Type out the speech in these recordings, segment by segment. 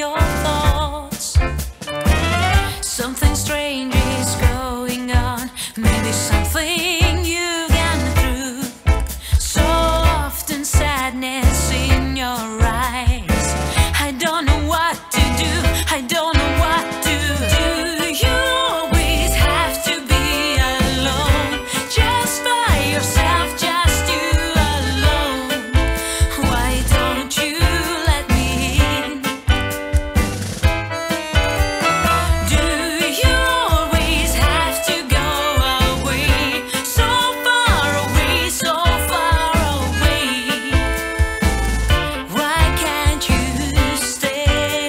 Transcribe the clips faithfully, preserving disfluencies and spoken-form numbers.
your thoughts. Something strange is going on, maybe something you've gone through. So often sadness in your eyes. I don't know what to do, I don't know what to do. You always have to be alone, just by yourself, just you alone. Why don't you let me in? Do you always have to go away, so far away, so far away? Why can't you stay?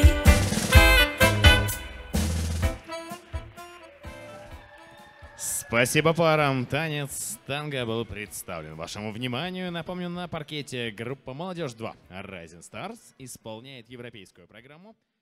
Спасибо парам. Танец танго был представлен вашему вниманию. Напомню, на паркете группа «Молодежь два» Rising Stars исполняет европейскую программу